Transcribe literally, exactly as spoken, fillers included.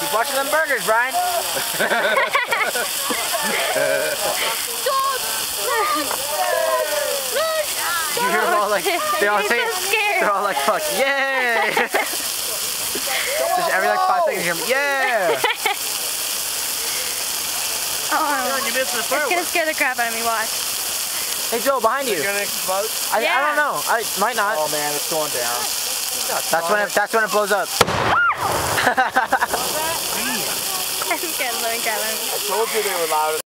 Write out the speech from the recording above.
Watching them burgers, Brian. You hear them all like, they all say, they're all like, fuck, yay! Just every like five seconds you hear them, yeah! Oh, it's gonna scare the crap out of me, watch. Hey Joe, behind you. Is it gonna explode? I, Yeah. I don't know. I might not. Oh man, it's going down. That's when it, that's when it blows up. I'm getting low, Kevin. I told you they were loud.